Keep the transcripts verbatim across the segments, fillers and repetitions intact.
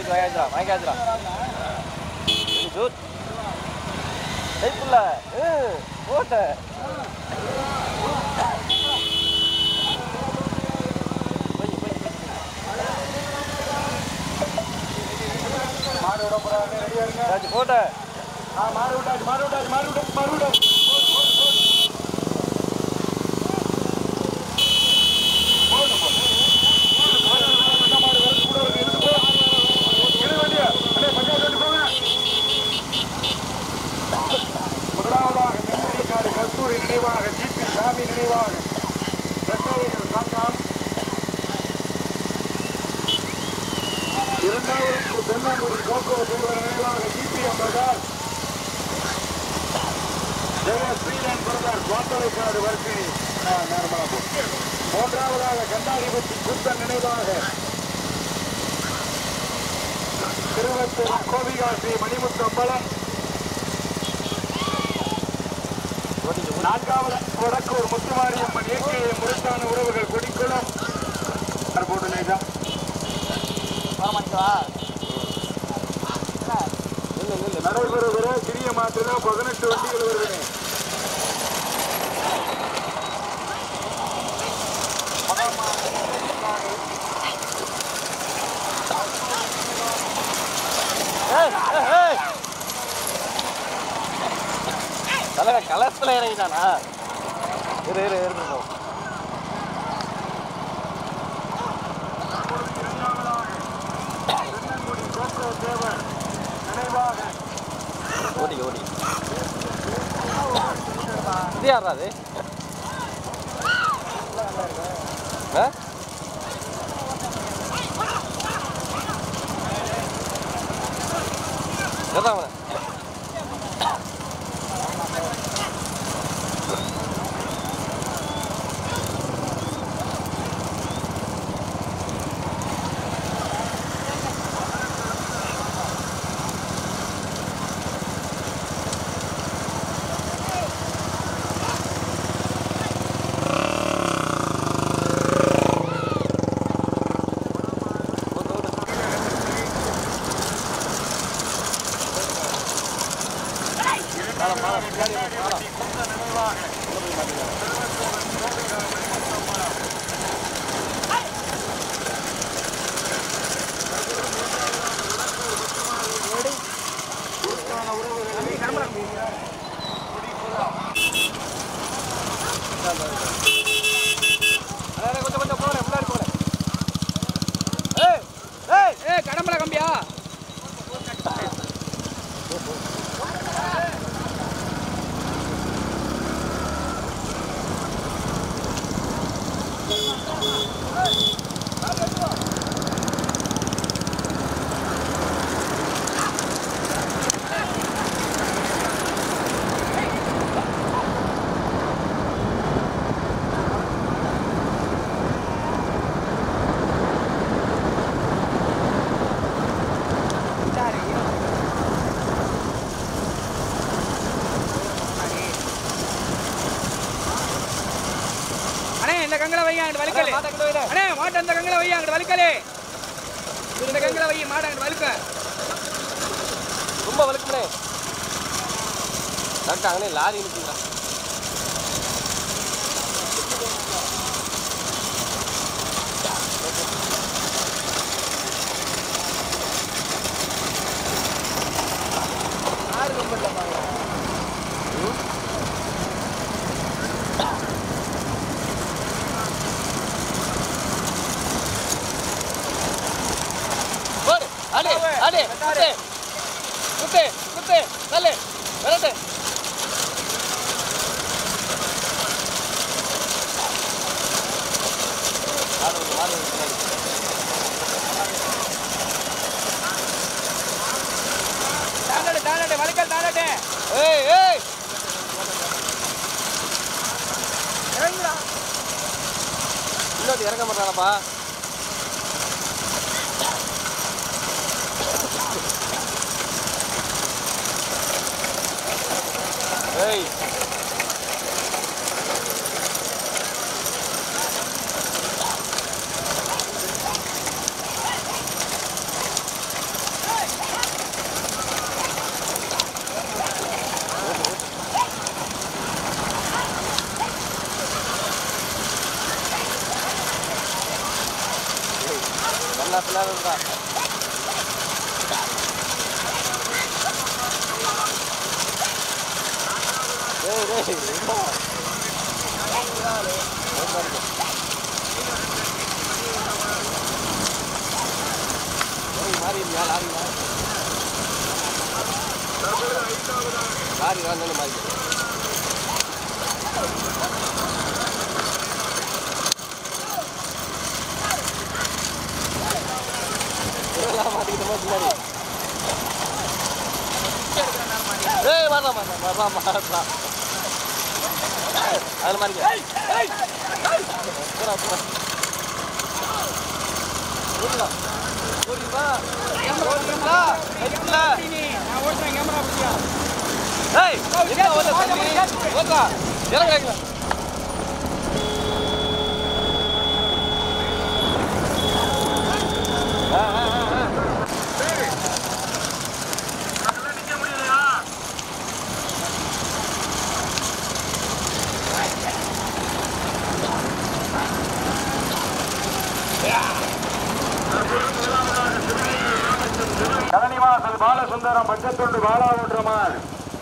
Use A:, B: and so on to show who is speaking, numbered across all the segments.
A: வாங்கி வாங்கிக்கலாம் வாங்கிக்கலாம் ஜூட் கைப்புள்ள போட்ட
B: மாடு விட போறாங்க ரெடியா இருங்க
A: போட்ட
B: ஆ மாடு விட்டாச்சு மாடு விட்டாச்சு மாடு விட்டாச்சு மாடு விட்டாச்சு முதலாவதாக நெம்மதிக்காடு கஸ்தூரி நினைவாக ஜிபி சாமி நினைவாக ரசாயனர் காக்காம் இரண்டாவது தென்னாங்குடி கோகோ தேவர் நினைவாக ஜிபி அம்பதார் ஜெய ஸ்ரீரன் பிரதர் கோட்டலைக்காடு வர்த்தினி நேரமாக மூன்றாவதாக கண்டாடிபட்டி குத்தன் நினைவாக திருவத்தூர் கோவிகா ஸ்ரீ மணிமுத்தம்பலம் நான்காவது வடக்கூர் முத்துமாரியம்மன் இயற்கையை முழுத்தான உறவுகள் கொடிக்குளம் போட்டு நேஜம் நடைபெறுகிற சிறிய மாற்றில பதினெட்டு வண்டிகள் வருகிறேன்
A: தலைவ கலத்துல இறங்கிட்டானா இரு இரு இருக்கணும் ஓடி ஓடி இது யாரா அது எதான் கடம்பல கம்பியா இந்த கங்கல வையா அங்க வலிக்கலே அண்ணே மாட்ட அந்த கங்கல வையா அங்க வலிக்கலே இந்த கங்கல வையா மாட்ட அங்க வலிக்க ரொம்ப வலிக்கலே டாக்டர் அங்கனே லாரி நிக்குறா ஆறு கம்பல்ல பாருங்க Ale, ale, kutte, kutte, kutte, dale, espérate. Vale, vale, dale, dale, vale, dale. Hey, hey. இறங்குடா. இன்னொரு இறங்க மாட்டானப்பா. Hey.
C: லாரி வந்து மாதிரி மாட்டிக்கிட்டோமா பின்னாடி ஏய் வரலாம் வரலாம் வரலாம் வரலாம் அதில் மாதிரி பூரா பூரா ஊர்லாம் ஊருங்களா ஊருங்களா ரைட்டுங்களா
A: நான் ஓட்டுறேன் கேமரா பிடிச்சியா
C: ஏய் என்ன ஓட தம்பி ஓகா இறங்க இறங்க ஆ ஆ ஆ
B: சரி அதெல்லாம் நிக்க முடியலையா கலனிவாசல் பாலசுந்தரம் பச்சத்துண்டு பாலா ஊற்றமான்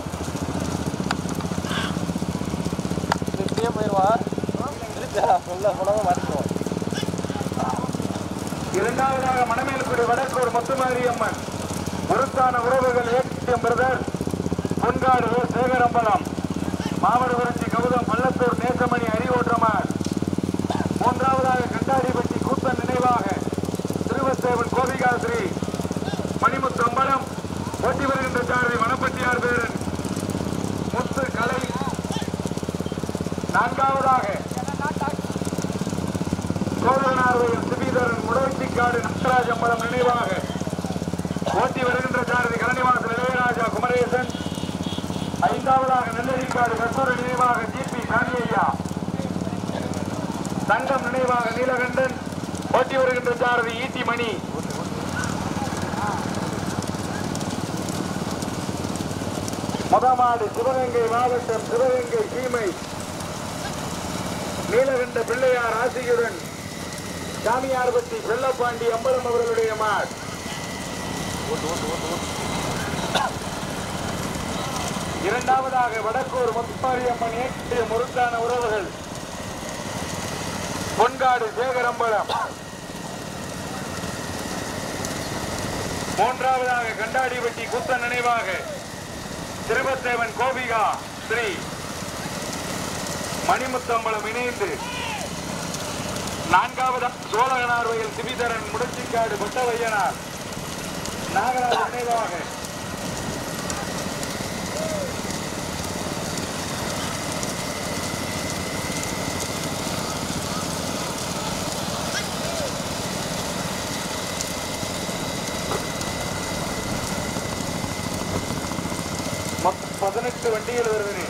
C: இப்படியே போயிடுவா திருப்பியா சொல்ல போனவங்க மாட்டிக்குவோம்
B: இரண்டாவதாக மணமேல்குடி வடக்கூர் முத்துமாரியம்மன் உருத்தான உறவுகள் ஏடிஎம் பிரதர் பொன்காடு சேகரம்பலம் மாவட்டபுரட்சி கௌதம் பள்ளத்தூர் நேசமணி அறிவோற்றமான் மூன்றாவதாக கண்டாடிப்பட்டி கூத்தன் நினைவாக திருவத்தேவன் கோபிகாஸ்ரீ மணிமுத்தம்பலம் ஓட்டி வருகின்ற சாரதி வனப்பட்டியார் பேரன் முத்து கலை நான்காவதாக சோழனார்வையில் சிபிதரன் முடவட்டிக்காடு நடராஜம்பலம் நினைவாக ஓட்டி வருகின்ற சாரதி கலனிவாசல் இளையராஜா குமரேசன் ஐந்தாவதாக நெல்லரிக்காடு கஸ்தூரி நினைவாக ஜிபி சாமியையா தங்கம் நினைவாக நீலகண்டன் ஓட்டி வருகின்ற சாரதி ஈட்டி மணி முதமாடு சிவகங்கை மாவட்டம் சிவகங்கை சீமை நீலகண்ட பிள்ளையார் ஆசியுடன் சாமியார்பட்டி செல்லப்பாண்டி அம்பலம் அவர்களுடைய மாட் இரண்டாவதாக வடக்கூர் முத்துமாரியம்மன் ஏற்றிய முருத்தான உறவுகள் பொன்காடு சேகரம்பலம் மூன்றாவதாக கண்டாடிப்பட்டி குத்த நினைவாக திருவத்தேவன் கோபிகா ஸ்ரீ மணிமுத்தம்பலம் இணைந்து நான்காவதாக சோழகனார்வையில் சிபிதரன் முடச்சிக்காடு பட்டவையனார் நாகராஜ நினைவாக பதினெட்டு வண்டிகள் வருகிறேன்.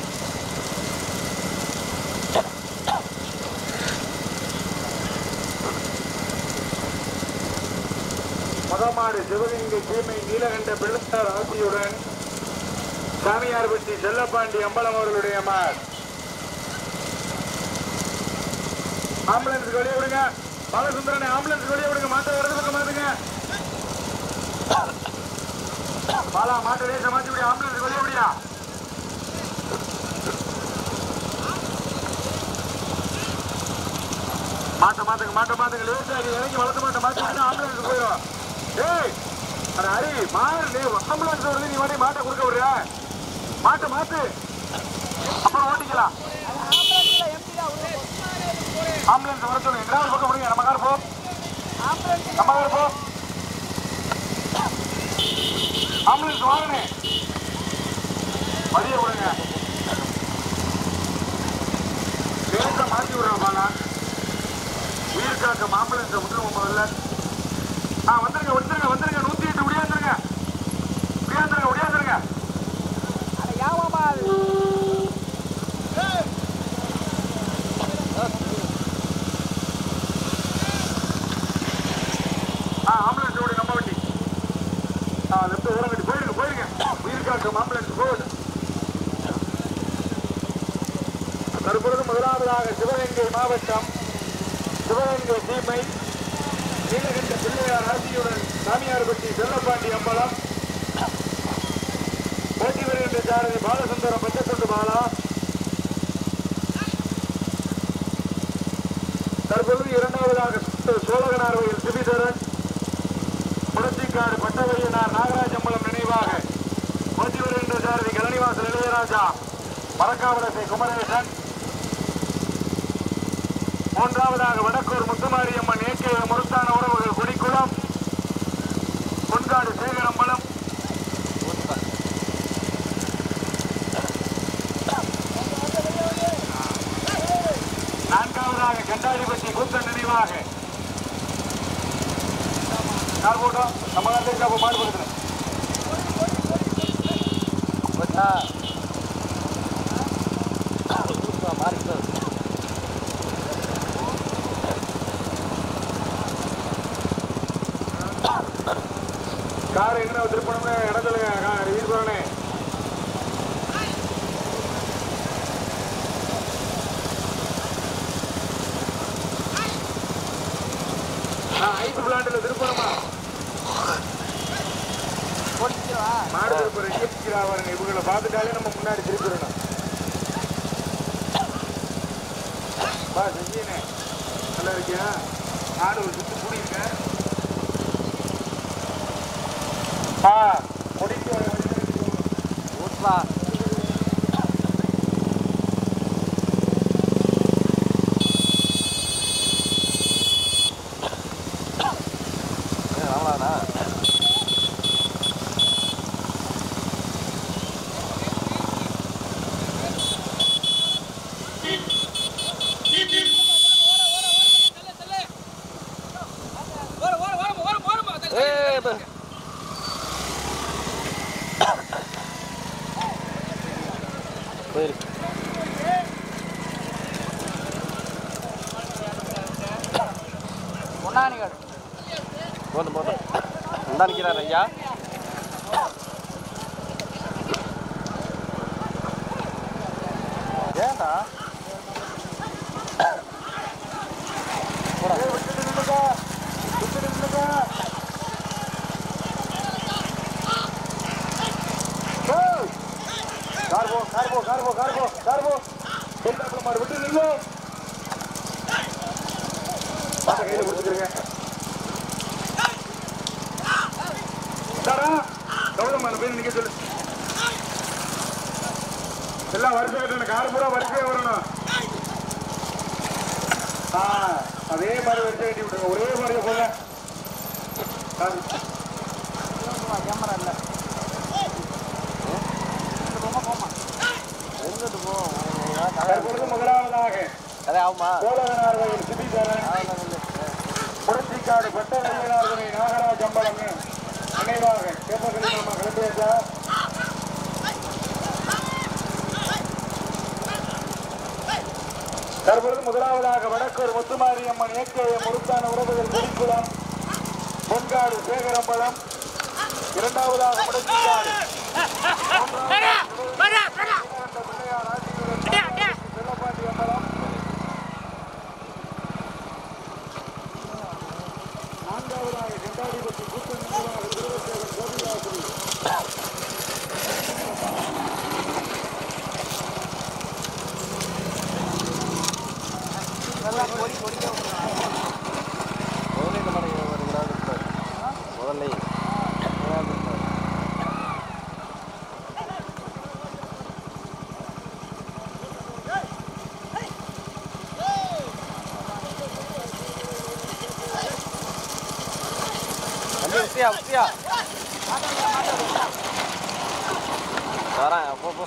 B: முதமாடு சிவகங்கை சீமை நீலகண்ட பிள்ளையார் ஆசியுடன் சாமியார்பட்டி செல்லப்பாண்டி அம்பலம் அவர்களுடைய மார் ஆம்புலன்ஸ் வெளியே விடுங்க. பாலசுந்தரனை ஆம்புலன்ஸ் வெளியே விடுங்க. மாட்ட வரது பக்கம் மாத்துங்க. பாலா மாட்ட லேச மாத்தி விட ஆம்புலன்ஸ் வெளியே விடியா. மாட்ட மாத்துங்க மாட்ட மாத்துங்க லேசா இறங்கி வளர்த்த மாட்ட மாத்தி விடுங்க. ஆம்புலன்ஸ் போயிடும். ஏய் அட ஹரி மாறு ஆம்புலன்ஸ் வருது. நீ வாடி மாட்டை கொடுக்க விடுற. மாட்டை மாத்து அப்புறம் ஓட்டிக்கலாம். ஆம்புலன்ஸ் வர சொல்லுங்க. எங்களால் பக்கம் முடியுங்க. நம்ம கார் போ நம்ம கார் போ. ஆம்புலன்ஸ் வாங்கினே வழியை விடுங்க. பேச மாற்றி விடுறோம். பாலா உயிர் காக்க ஆம்புலன்ஸை விட்டுருவோம் முதல்ல. ஆ வந்துருங்க வந்துருங்க வந்துருங்க. நூத்தி எட்டு உடையாந்துருங்க உடையாந்துருங்க உடையாந்துருங்க. ஆ ஆம்புலன்ஸ் ஓடி நம்ம வண்டி. ஆ லெஃப்ட் ஓரம் கட்டி போயிருங்க போயிருங்க. உயிர் காக்கும் ஆம்புலன்ஸ் போகுது. தற்பொழுது முதலாவதாக சிவகங்கை மாவட்டம் சிவகங்கை சீமை நீலகண்ட பிள்ளை ராஜியுடன் சாமியார்பட்டி செல்லப்பாண்டி அம்பலம் போட்டி வருகின்ற சாரதி பாலசுந்தரம் பச்சத்தொண்டு பாலா தற்பொழுது இரண்டாவதாக சோழகனார்வையில் சிபிதரன் முடச்சிக்காடு பட்டவையனார் நாகராஜம்பலம் நினைவாக போட்டி வருகின்ற சாரதி கலனிவாசல் இளையராஜா மரக்காவலசை குமரேசன் மூன்றாவதாக வடக்கூர் முத்துமாரியம்மன் ஏகே முருத்தான உறவுகள் குடிக்குளம் பொன்காடு சேகரம்பலம் நான்காவதாக கண்டாடிப்பட்டி கூத்தன் நினைவாக கார்போட்டம் தமிழ்நாட்டுக்கு மாறுபடுத்துறேன் கார் எங்க திருப்பணம்னு இடத்துல ஈஸ்வரனே ஐந்து பிளான்ட்ல திருப்பணமா மாடு திருப்பி இவங்களை பார்த்துட்டாலே நம்ம முன்னாடி திருப்பிடணும். பா செஞ்சீனே நல்லா இருக்கியா? ஆடு ஒரு சுத்து கூடியிருக்கேன் பா முடிக்க ஓட்லா ஆமாண்ணா போதும் போதும் நல்லா நிற்கிறார் ஐயா. ஏண்டா கார்போ கார்போ கார்போ கார்போ கார்போ மாறு விட்டு நில்லோ கையில கொடுத்துருங்க. கௌதமான பேர் நிக்க சொல்லு. எல்லாம் வரிசை கட்டணும். கார் பூரா வரிசையா வரணும். அதே மாதிரி வரிசை கட்டி விட்டுருங்க. ஒரே மாதிரி போங்க. கேமரா இல்ல முதலாவதாக சோழகனார்வையில் சிபிதரன் புரட்சிக்காடு பட்டவையனார்களை நாகராஜ் அம்பலம் நினைவாக கேப்பகரி நம்ம கிளம்பியாச்சா? தற்பொழுது முதலாவதாக வடக்கூர் முத்துமாரியம்மன் ஏகே முருத்தான உறவுகள் குடிக்குளம் பொன்காடு சேகரம்பலம் இரண்டாவதாக முடச்சிக்காடு செல்லப்பாண்டி அம்பலம் நான்காவதாக கண்டாடிப்பட்டி கூட்டம் கோபியாசிரி முதல்ல உத்தியா உத்தியா வரேன் போ போ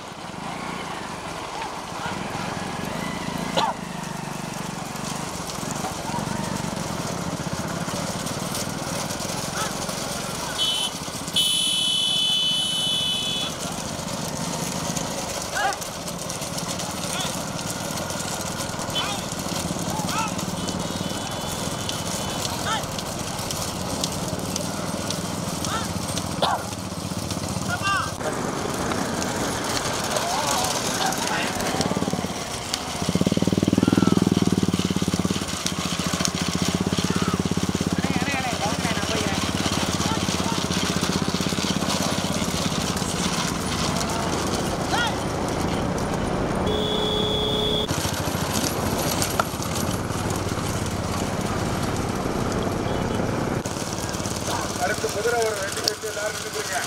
B: அடுத்து குதிரை ஒரு ரெண்டு செட்டு எல்லாரும் நின்றுங்க.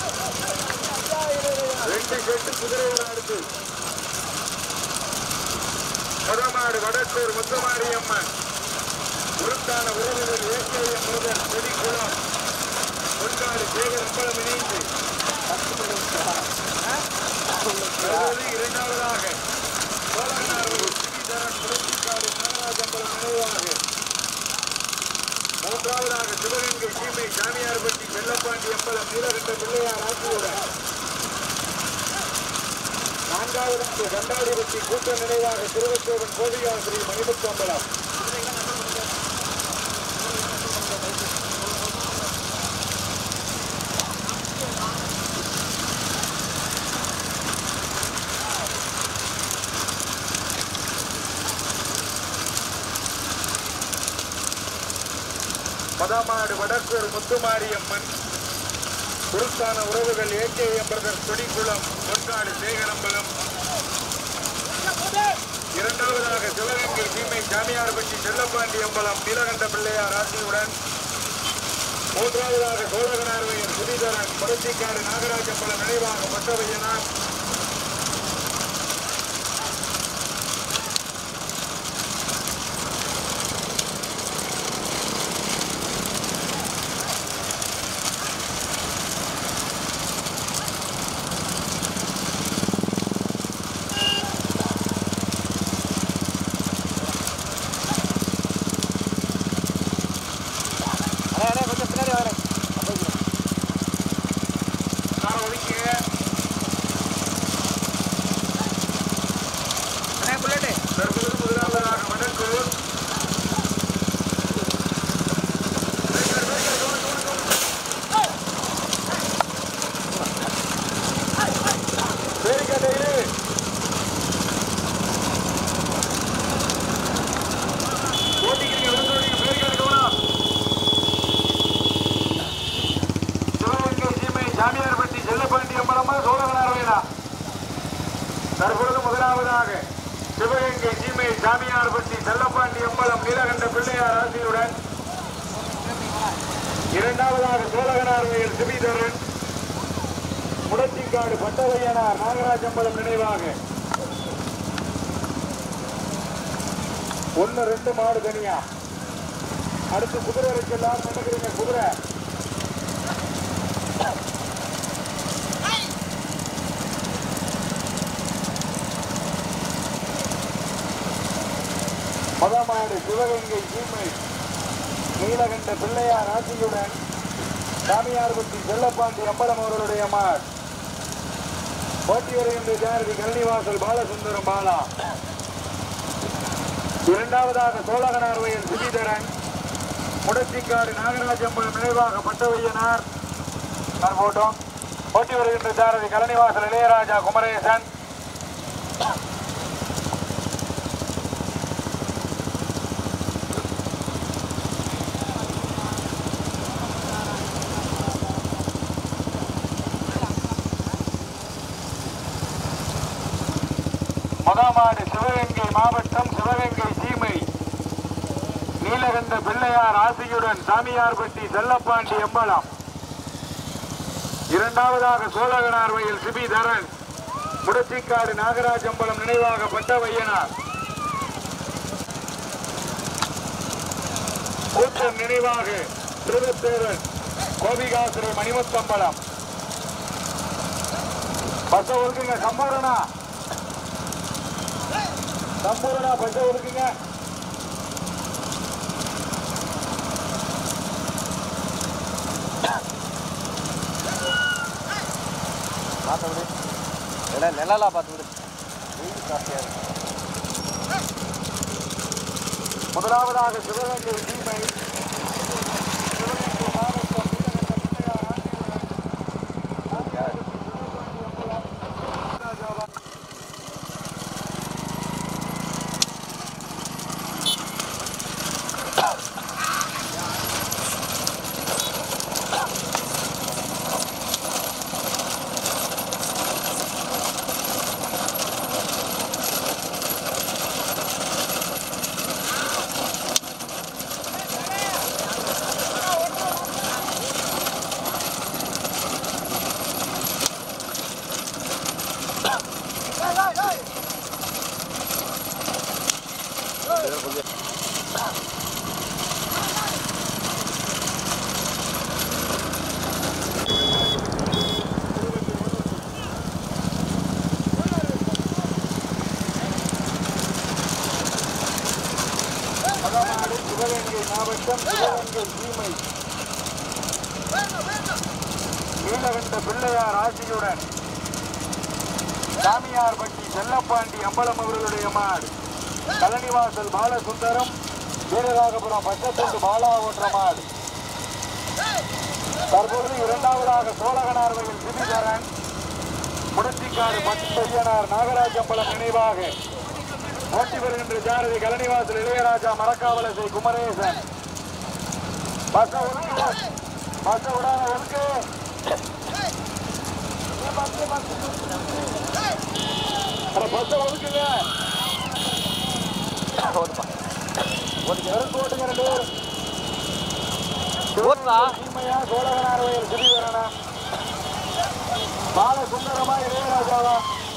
B: ரெண்டு செட்டு குதிரை ஒரு அடுத்து முதமாடு வடக்கூர் முத்துமாரி அம்மன் உருத்தான உறவுகள் ஏற்கையம் முருகன் கொடி குளம் பொன்னாடு சேகர் அம்பலம் இணைந்து இரண்டாவதாக மூன்றாவதாக சிவகங்கை சீமை சாமியார்பட்டி வெள்ளப்பாண்டி அம்பலம் நீலகண்ட பிள்ளையார் ஆட்சியுடன் நான்காவதாக கண்டாடிபட்டி கூட்ட நினைவாக திருவச்சோவன் கோவியார் ஸ்ரீ மணிமுத்து அம்பலம் பதாமாடு வடக்கூர் முத்துமாரியம்மன் குருத்தான உறவுகள் ஏகேஎம் பிரதர்ஸ் கொடிக்குளம் பொன்காடு சேகரம்பலம் இரண்டாவதாக சிவகங்கை சீமை சாமியார்பட்டி செல்லப்பாண்டி அம்பலம் நீலகண்ட பிள்ளையார் ஆட்சியுடன் மூன்றாவதாக சோழகனார்வையர் சுதிதரன் புரட்சிக்காடு நாகராஜ் அம்பலம் நினைவாக பட்டவையனார் சாமியார்பட்டி செல்லப்பாண்டி அம்பலமா சோழகனார்வையனா தற்பொழுது முதலாவதாக சிவகங்கை சீமை சாமியார்பட்டி செல்லப்பாண்டி அம்பலம் நீலகண்ட பிள்ளையார் ஆட்சியுடன் இரண்டாவதாக சோழகனார்வையர் சிபிதரன் முடச்சிக்காடு பட்டவையனார் நாகராஜ் அம்பலம் நினைவாக ஒன்னு ரெண்டு மாடு தனியா. அடுத்து குதிரை இருக்கலாம் நினைக்கிறீங்க. குதிரை மதமாடு சிவகங்கை சீமை நீலகண்ட பிள்ளையார் ஆட்சியுடன் சாமியார்பட்டி செல்லப்பாண்டி அம்பலம் அவர்களுடைய மாட் போட்டி வருகின்ற ஜாரதி கரணிவாசல் பாலசுந்தரம் பாலா. இரண்டாவதாக சோழகனார்வையர் சுதிதரன் முடச்சிக்காடு நாகராஜ் அம்பலம் நினைவாக பட்டவையனார் போட்டோம். போட்டி வருகின்ற ஜாரதி கரணிவாசல் இளையராஜா குமரேசன். மகாமாடு சிவகங்கை மாவட்டம் சிவகங்கை சீமை நீலகண்ட பிள்ளையார் ஆசியுடன் சாமியார்பட்டி செல்லப்பாண்டி அம்பலம். இரண்டாவதாக சோழகனார்வையில் சிபிதரன் முடச்சிக்காடு நாகராஜ் அம்பலம் நினைவாக பட்டவையனார். கூட்டம் நினைவாக திருவத்தேவன் கோபிகாசுரை மணிமுத்தம்பலம். பச ஒருக்குங்க சம்பூரணா சம்பூரணா பச ஒருக்குங்க. பார்த்து விடு நிழலா பார்த்து விடு. முதலாவதாக சிவகங்கை சீமை சிவகங்கை மாவட்டம் நீலகண்ட பிள்ளையார் ஆட்சியுடன் சாமியார்பட்டி செல்லப்பாண்டி அம்பலம் அவர்களுடைய மாடு, கலனிவாசல் பாலசுந்தரம் வீரராகபுரம் பச்சத்தொண்டு பாலா ஓன்ற மாடு. தற்பொழுது இரண்டாவதாக சோழகனார் வயல் சிபிதரன் முடத்திக்காடு பச்சையனார் நாகராஜ் அம்பலம் நினைவாக ஓட்டி வருகின்ற ஜாரதி கலனிவாசல் இளையராஜா மரக்காவலசை குமரேசன். பஸ் ஒதுக்கு, பஸ் விடாத ஒதுக்கு. பஸ் ஒதுக்குங்க. ஓட்டுங்க ரெண்டு பேரும். சீமையா சோழகனார் வயல் சிபிதரனா பால சுந்தரமா இளையராஜாவா?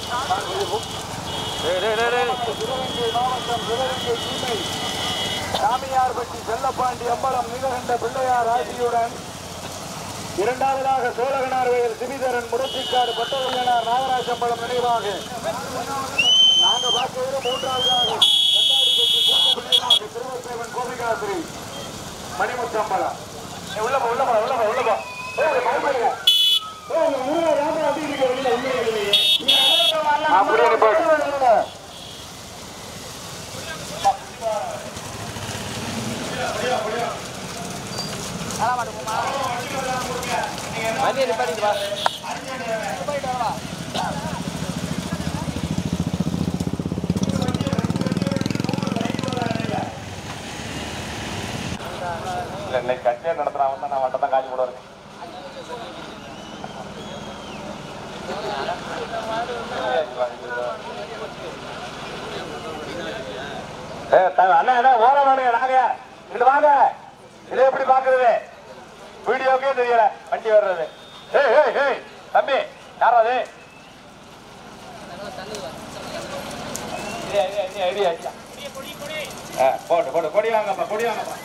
B: சிவகங்கை மாவட்டம் சிவகங்கை சீமை சாமியார்பட்டி செல்லப்பாண்டி அம்பலம் நீலகண்ட பிள்ளையார் ஆட்சியுடன் இரண்டாவதாக சோழகனார் வயல் சிபிதரன் முடத்திக்காடு பட்டவல்லியனார் நாகராஜ் அம்பலம் நினைவாக நாங்க பார்க்கிறது மூன்றாவதாக திருவத்தேவன் கோபிகாசிரி மணிமுத்தம்பலம். உள்ளப்பா உள்ளப்பா உள்ளப்பா உள்ளப்பா கட்சியை நடத்துறான் நான் மட்டும் தான் காட்சி போடுவாரு. அண்ணா என்ன ஓர வாங்க நாங்க இங்க வாங்க. இதை எப்படி பாக்குறது? வீடியோக்கே தெரியல வண்டி வர்றது. ஏய் ஏய் ஏய் தம்பி யாரா அது? போட்டு போட்டு கொடி வாங்கப்பா கொடி வாங்கப்பா.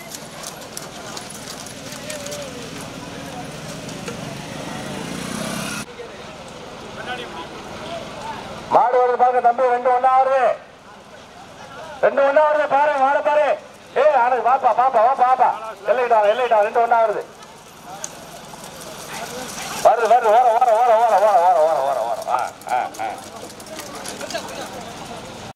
B: மாடு வருது பாருங்க தம்பி. ரெண்டு ஒண்ணா வருது, ரெண்டு ஒண்ணா வருது பாரு. மாடு பாரு. ஏ ஆனது வாப்பா பாப்பா வாப்பா வாப்பா. எல்லைட்டா எல்லைட்டா ரெண்டு ஒண்ணா வருது வருது வருது ஓர ஓர ஓர ஓர